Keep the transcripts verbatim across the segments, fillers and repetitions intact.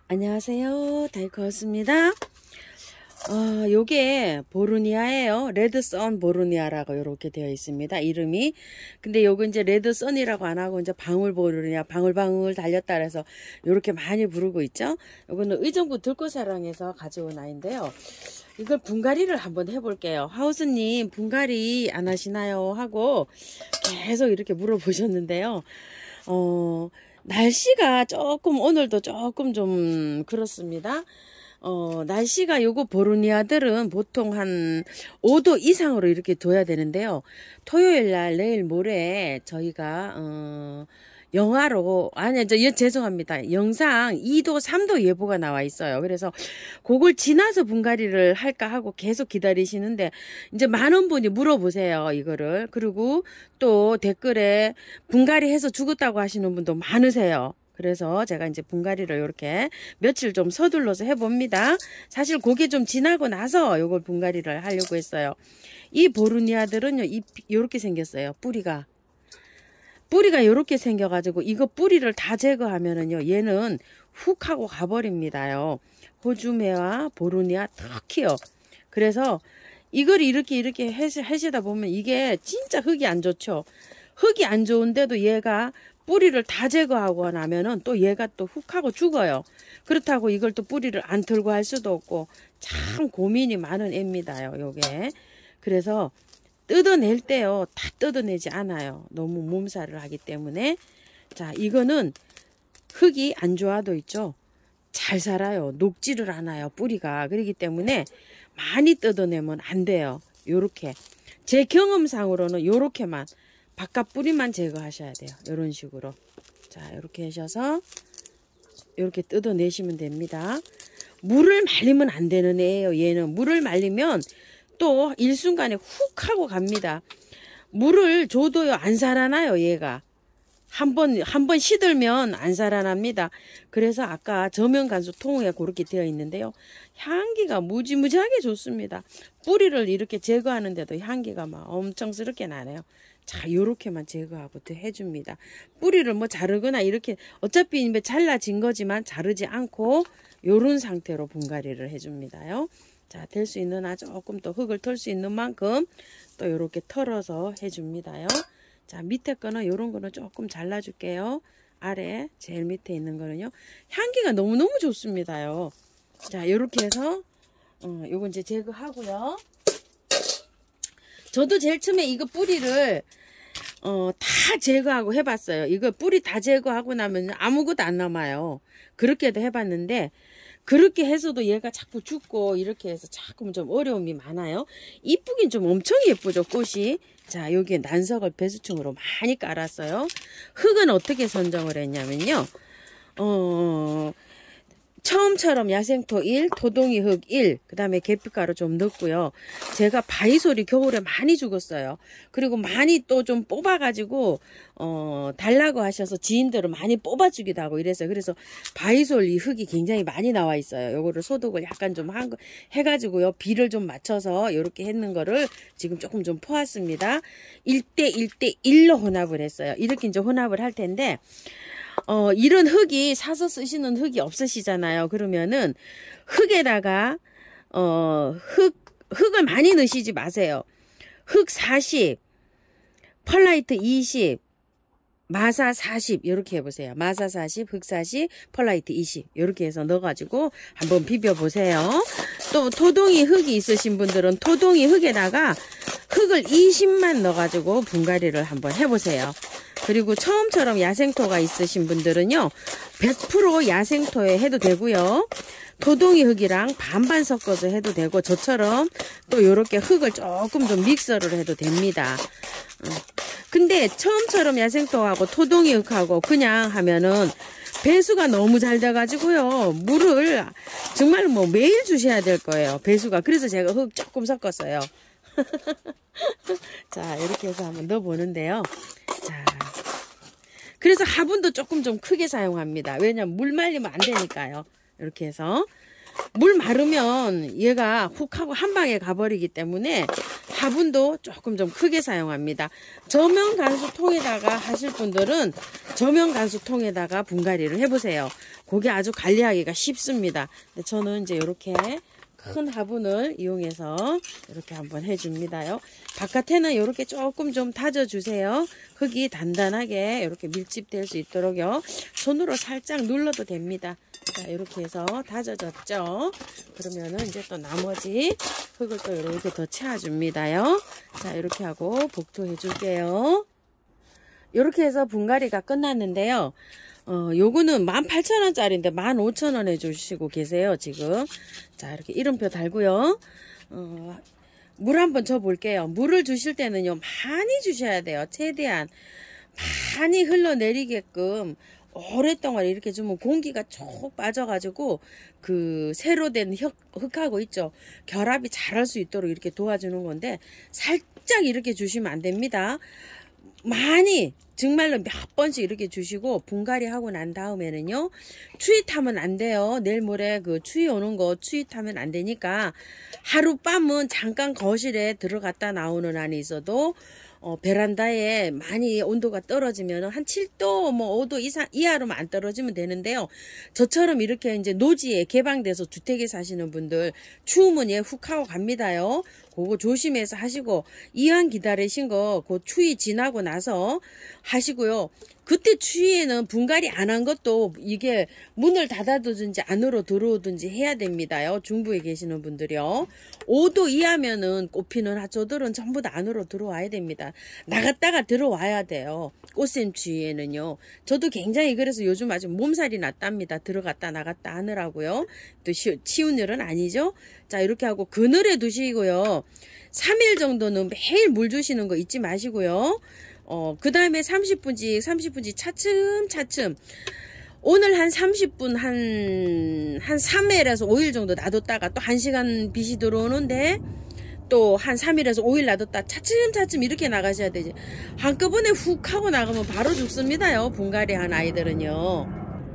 안녕하세요. 다이코였습니다. 어, 요게 보르니아예요. 레드선 보르니아라고 이렇게 되어 있습니다. 이름이. 근데 요거 이제 레드선이라고 안 하고 이제 방울 보르니아, 방울방울 달렸다 그래서 요렇게 많이 부르고 있죠. 요거는 의정부 들꽃사랑에서 가져온 아이인데요. 이걸 분갈이를 한번 해볼게요. 하우스님 분갈이 안 하시나요? 하고 계속 이렇게 물어보셨는데요. 어, 날씨가 조금 오늘도 조금 좀 그렇습니다. 어, 날씨가 요거 보르니아들은 보통 한 오 도 이상으로 이렇게 둬야 되는데요. 토요일 날 내일 모레 저희가 어 영하로 아니 저 죄송합니다. 영상 이 도 삼 도 예보가 나와 있어요. 그래서 그걸 지나서 분갈이를 할까 하고 계속 기다리시는데 이제 많은 분이 물어보세요. 이거를. 그리고 또 댓글에 분갈이 해서 죽었다고 하시는 분도 많으세요. 그래서 제가 이제 분갈이를 이렇게 며칠 좀 서둘러서 해봅니다. 사실 그게 좀 지나고 나서 요걸 분갈이를 하려고 했어요. 이 보르니아들은요, 이 요렇게 생겼어요. 뿌리가. 뿌리가 요렇게 생겨가지고 이거 뿌리를 다 제거하면은요, 얘는 훅 하고 가버립니다요. 호주매와 보르니아 특히요. 그래서 이걸 이렇게 이렇게 하시다 보면 이게 진짜 흙이 안 좋죠. 흙이 안 좋은데도 얘가 뿌리를 다 제거하고 나면은 또 얘가 또 훅 하고 죽어요. 그렇다고 이걸 또 뿌리를 안 털고 할 수도 없고 참 고민이 많은 애입니다요. 요게. 그래서 뜯어낼 때요. 다 뜯어내지 않아요. 너무 몸살을 하기 때문에. 자, 이거는 흙이 안 좋아도 있죠. 잘 살아요. 녹지를 않아요. 뿌리가. 그렇기 때문에 많이 뜯어내면 안 돼요. 요렇게. 제 경험상으로는 요렇게만 바깥 뿌리만 제거하셔야 돼요. 이런 식으로. 자, 이렇게 하셔서 이렇게 뜯어내시면 됩니다. 물을 말리면 안 되는 애예요. 얘는 물을 말리면 또 일순간에 훅 하고 갑니다. 물을 줘도요 안 살아나요. 얘가 한번 한 번 시들면 안 살아납니다. 그래서 아까 저면간수 통에 그렇게 되어 있는데요. 향기가 무지무지하게 좋습니다. 뿌리를 이렇게 제거하는데도 향기가 막 엄청스럽게 나네요. 자, 요렇게만 제거하고 또 해줍니다. 뿌리를 뭐 자르거나 이렇게 어차피 잘라진 거지만 자르지 않고 요런 상태로 분갈이를 해줍니다요. 자, 될 수 있는 한 조금 또 흙을 털 수 있는 만큼 또 요렇게 털어서 해줍니다요. 자, 밑에 거는 요런 거는 조금 잘라줄게요. 아래 제일 밑에 있는 거는요. 향기가 너무너무 좋습니다요. 자, 요렇게 해서 어, 요거 이제 제거하고요. 저도 제일 처음에 이거 뿌리를 어, 다 제거하고 해봤어요. 이거 뿌리 다 제거하고 나면 아무것도 안 남아요. 그렇게도 해봤는데 그렇게 해서도 얘가 자꾸 죽고 이렇게 해서 자꾸 좀 어려움이 많아요. 이쁘긴 좀 엄청 예쁘죠, 꽃이. 자, 여기에 난석을 배수층으로 많이 깔았어요. 흙은 어떻게 선정을 했냐면요. 어... 처음처럼 야생토 일, 토동이 흙 일, 그 다음에 계피가루 좀 넣고요. 제가 바이솔이 겨울에 많이 죽었어요. 그리고 많이 또 좀 뽑아가지고 어 달라고 하셔서 지인들을 많이 뽑아주기도 하고 이래서 그래서 바이솔 이 흙이 굉장히 많이 나와 있어요. 요거를 소독을 약간 좀 한 거 해가지고요. 비를 좀 맞춰서 이렇게 했는 거를 지금 조금 좀 퍼왔습니다. 일 대 일 대 일로 혼합을 했어요. 이렇게 이제 혼합을 할 텐데 어, 이런 흙이 사서 쓰시는 흙이 없으시잖아요. 그러면은 흙에다가 어, 흙, 흙을 많이 넣으시지 마세요. 흙 사십, 펄라이트 이십, 마사 사십 이렇게 해보세요. 마사 사십, 흙 사십, 펄라이트 이십 이렇게 해서 넣어가지고 한번 비벼보세요. 또 토동이 흙이 있으신 분들은 토동이 흙에다가 흙을 이십만 넣어가지고 분갈이를 한번 해보세요. 그리고 처음처럼 야생토가 있으신 분들은요. 백 퍼센트 야생토에 해도 되고요. 토동이 흙이랑 반반 섞어서 해도 되고 저처럼 또 이렇게 흙을 조금 좀 믹서를 해도 됩니다. 근데 처음처럼 야생토하고 토동이 흙하고 그냥 하면은 배수가 너무 잘 돼가지고요. 물을 정말 뭐 매일 주셔야 될 거예요. 배수가. 그래서 제가 흙 조금 섞었어요. 자, 이렇게 해서 한번 넣어보는데요. 자, 그래서 화분도 조금 좀 크게 사용합니다. 왜냐면 물 말리면 안 되니까요. 이렇게 해서 물 마르면 얘가 훅 하고 한 방에 가버리기 때문에 화분도 조금 좀 크게 사용합니다. 저면 간수통에다가 하실 분들은 저면 간수통에다가 분갈이를 해보세요. 그게 아주 관리하기가 쉽습니다. 근데 저는 이제 이렇게 큰 화분을 이용해서 이렇게 한번 해줍니다요. 바깥에는 이렇게 조금 좀 다져주세요. 흙이 단단하게 이렇게 밀집될 수 있도록요. 손으로 살짝 눌러도 됩니다. 자, 이렇게 해서 다져졌죠. 그러면은 이제 또 나머지 흙을 또 이렇게 더 채워줍니다요. 자, 이렇게 하고 복토해 줄게요. 이렇게 해서 분갈이가 끝났는데요. 어, 요거는 만 팔천 원짜리인데 만 오천 원 해주시고 계세요, 지금. 자, 이렇게 이름표 달고요. 어, 물 한번 줘 볼게요. 물을 주실 때는요, 많이 주셔야 돼요. 최대한. 많이 흘러내리게끔 오랫동안 이렇게 주면 공기가 쭉 빠져가지고 그 새로 된 흙, 흙하고 있죠. 결합이 잘 할 수 있도록 이렇게 도와주는 건데 살짝 이렇게 주시면 안 됩니다. 많이 정말로 몇 번씩 이렇게 주시고 분갈이 하고 난 다음에는요 추위 타면 안 돼요. 내일 모레 그 추위 오는 거 추위 타면 안 되니까 하룻밤은 잠깐 거실에 들어갔다 나오는 한이 있어도 어, 베란다에 많이 온도가 떨어지면 한 칠 도 뭐 오 도 이상 이하로만 안 떨어지면 되는데요. 저처럼 이렇게 이제 노지에 개방돼서 주택에 사시는 분들 추우면 얘 훅 하고 갑니다요. 그거 조심해서 하시고 이왕 기다리신 거 그 추위 지나고 나서 하시고요. 그때 추위에는 분갈이 안 한 것도 이게 문을 닫아두든지 안으로 들어오든지 해야 됩니다요. 중부에 계시는 분들이요. 오 도 이하면은 꽃피는 하초들은 전부 다 안으로 들어와야 됩니다. 나갔다가 들어와야 돼요. 꽃샘 추위에는요. 저도 굉장히 그래서 요즘 아주 몸살이 났답니다. 들어갔다 나갔다 하느라고요. 또 치운 일은 아니죠. 자, 이렇게 하고 그늘에 두시고요. 삼 일 정도는 매일 물 주시는 거 잊지 마시고요. 어, 그 다음에 삼십 분씩, 삼십 분씩 차츰차츰. 오늘 한 삼십 분, 한, 한 삼 일에서 오 일 정도 놔뒀다가 또 한 시간 빛이 들어오는데 또 한 삼 일에서 오 일 놔뒀다 차츰차츰 이렇게 나가셔야 되지. 한꺼번에 훅 하고 나가면 바로 죽습니다요. 분갈이 한 아이들은요.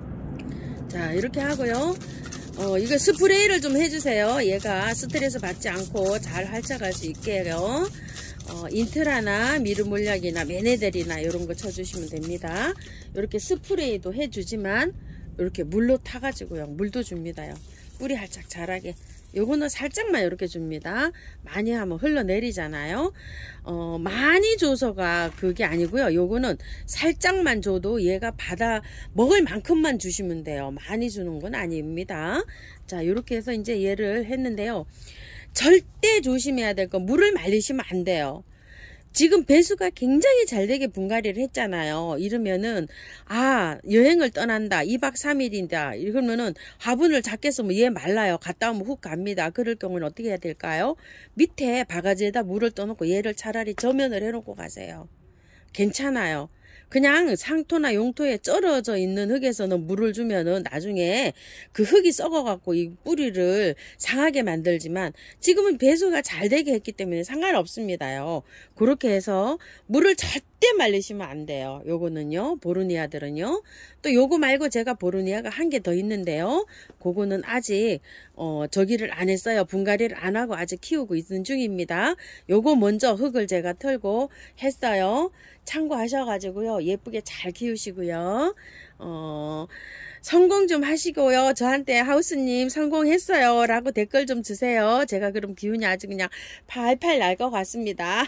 자, 이렇게 하고요. 어, 이거 스프레이를 좀 해주세요. 얘가 스트레스 받지 않고 잘 활착할 수 있게요. 어, 인트라나 미르몰약이나 메네델이나 이런 거 쳐주시면 됩니다. 이렇게 스프레이도 해주지만 이렇게 물로 타가지고요. 물도 줍니다요. 뿌리 활짝 자라게. 요거는 살짝만 이렇게 줍니다. 많이 하면 흘러내리잖아요. 어, 많이 줘서가 그게 아니고요. 요거는 살짝만 줘도 얘가 받아 먹을 만큼만 주시면 돼요. 많이 주는 건 아닙니다. 자, 이렇게 해서 이제 얘를 했는데요. 절대 조심해야 될 건 물을 말리시면 안 돼요. 지금 배수가 굉장히 잘 되게 분갈이를 했잖아요. 이러면은 아 여행을 떠난다. 이 박 삼 일이다. 이러면은 화분을 작게 쓰면 얘 말라요. 갔다 오면 훅 갑니다. 그럴 경우는 어떻게 해야 될까요? 밑에 바가지에다 물을 떠놓고 얘를 차라리 저면을 해놓고 가세요. 괜찮아요. 그냥 상토나 용토에 쩔어져 있는 흙에서는 물을 주면은 나중에 그 흙이 썩어갖고 이 뿌리를 상하게 만들지만 지금은 배수가 잘 되게 했기 때문에 상관없습니다요. 그렇게 해서 물을 절대 말리시면 안 돼요. 요거는요, 보르니아들은요. 또 요거 말고 제가 보르니아가 한 개 더 있는데요. 그거는 아직 어 저기를 안 했어요. 분갈이를 안 하고 아직 키우고 있는 중입니다. 요거 먼저 흙을 제가 털고 했어요. 참고하셔가지고요. 예쁘게 잘 키우시고요. 어, 성공 좀 하시고요. 저한테 하우스님 성공했어요 라고 댓글 좀 주세요. 제가 그럼 기운이 아주 그냥 팔팔 날 것 같습니다.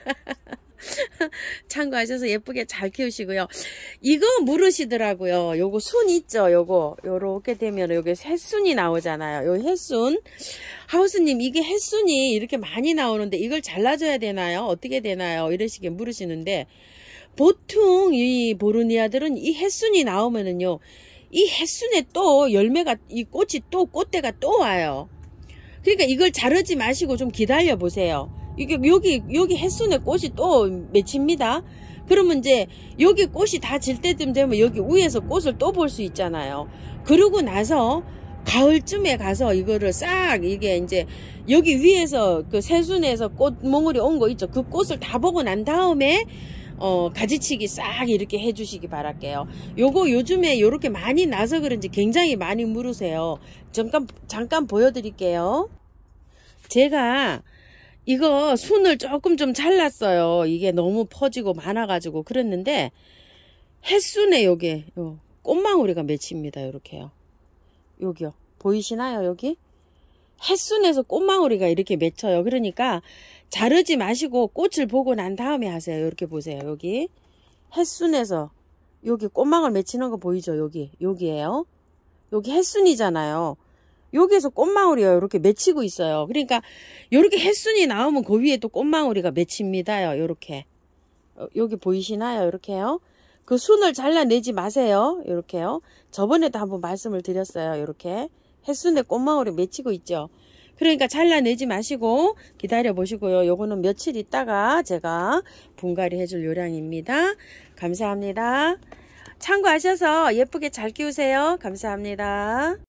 참고하셔서 예쁘게 잘 키우시고요. 이거 물으시더라고요. 요거 순 있죠. 요거 요렇게 되면 요게 햇순이 나오잖아요. 요 햇순. 하우스님 이게 햇순이 이렇게 많이 나오는데 이걸 잘라줘야 되나요? 어떻게 되나요? 이러시게 물으시는데 보통 이 보르니아들은 이 햇순이 나오면은요. 이 햇순에 또 열매가 이 꽃이 또 꽃대가 또 와요. 그러니까 이걸 자르지 마시고 좀 기다려 보세요. 이게 여기 여기 햇순에 꽃이 또 맺힙니다. 그러면 이제 여기 꽃이 다 질 때쯤 되면 여기 위에서 꽃을 또 볼 수 있잖아요. 그러고 나서 가을쯤에 가서 이거를 싹 이게 이제 여기 위에서 그 새순에서 꽃 몽울이 온 거 있죠. 그 꽃을 다 보고 난 다음에 어 가지치기 싹 이렇게 해주시기 바랄게요. 요거 요즘에 요렇게 많이 나서 그런지 굉장히 많이 물으세요. 잠깐 잠깐 보여드릴게요. 제가 이거 순을 조금 좀 잘랐어요. 이게 너무 퍼지고 많아가지고 그랬는데 햇순에 여기 요 꽃망울이가 맺힙니다. 이렇게요. 여기요. 보이시나요? 여기? 햇순에서 꽃망울이가 이렇게 맺혀요. 그러니까 자르지 마시고 꽃을 보고 난 다음에 하세요. 이렇게 보세요. 여기 햇순에서 여기 꽃망울 맺히는 거 보이죠? 여기 여기에요. 여기 햇순이잖아요. 여기에서 꽃망울이요. 이렇게 맺히고 있어요. 그러니까 이렇게 햇순이 나오면 그 위에 또 꽃망울이가 맺힙니다요. 이렇게 여기 보이시나요? 이렇게요. 그 순을 잘라내지 마세요. 이렇게요. 저번에도 한번 말씀을 드렸어요. 이렇게 햇순에 꽃망울이 맺히고 있죠. 그러니까 잘라내지 마시고 기다려 보시고요. 요거는 며칠 있다가 제가 분갈이 해줄 요량입니다. 감사합니다. 참고하셔서 예쁘게 잘 키우세요. 감사합니다.